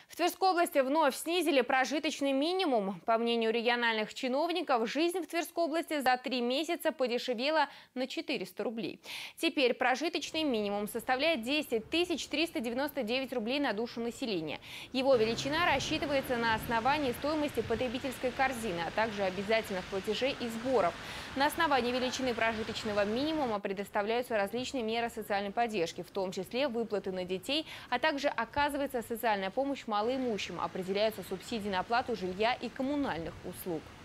В Тверской области вновь снизили прожиточный минимум. По мнению региональных чиновников, жизнь в Тверской области за 3 месяца подешевела на 400 рублей. Теперь прожиточный минимум составляет 10 399 рублей на душу населения. Его величина рассчитывается на основании стоимости потребительской корзины, а также обязательных платежей и сборов. На основании величины прожиточного минимума предоставляются различные меры социальной поддержки, в том числе выплаты на детей, а также оказывается социальная помощь малоимущим, определяются субсидии на оплату жилья и коммунальных услуг.